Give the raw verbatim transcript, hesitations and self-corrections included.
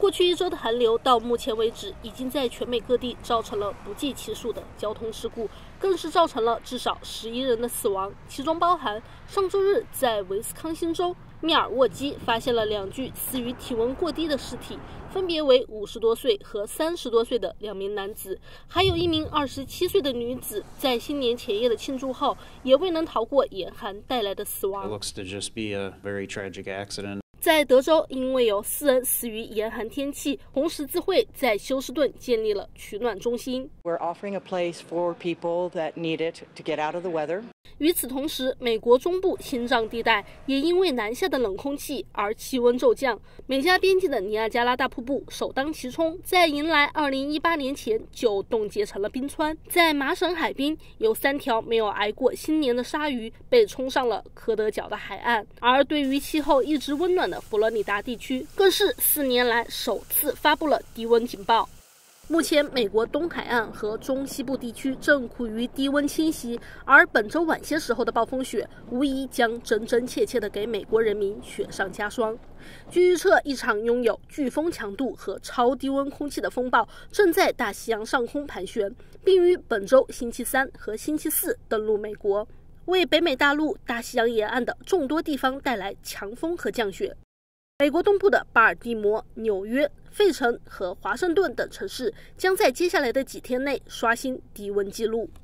过去一周的寒流到目前为止，已经在全美各地造成了不计其数的交通事故，更是造成了至少十一人的死亡，其中包含上周日在威斯康星州密尔沃基发现了两具死于体温过低的尸体，分别为五十多岁和三十多岁的两名男子，还有一名二十七岁的女子，在新年前夜的庆祝后，也未能逃过严寒带来的死亡。 It looks to just be a very tragic accident. 在德州，因为有四人死于严寒天气，红十字会在休斯顿建立了取暖中心。 We're offering a place for people that need it to get out of the weather. 与此同时，美国中部心脏地带也因为南下的冷空气而气温骤降。美加边境的尼亚加拉大瀑布首当其冲，在迎来二零一八年前就冻结成了冰川。在麻省海滨，有三条没有挨过新年的鲨鱼被冲上了科德角的海岸。而对于气候一直温暖的佛罗里达地区，更是四年来首次发布了低温警报。目前，美国东海岸和中西部地区正苦于低温侵袭，而本周晚些时候的暴风雪，无疑将真真切切地给美国人民雪上加霜。据预测，一场拥有飓风强度和超低温空气的风暴正在大西洋上空盘旋，并于本周星期三和星期四登陆美国，为北美大陆大西洋沿岸的众多地方带来强风和降雪。美国东部的巴尔的摩、纽约、费城和华盛顿等城市将在接下来的几天内刷新低温纪录。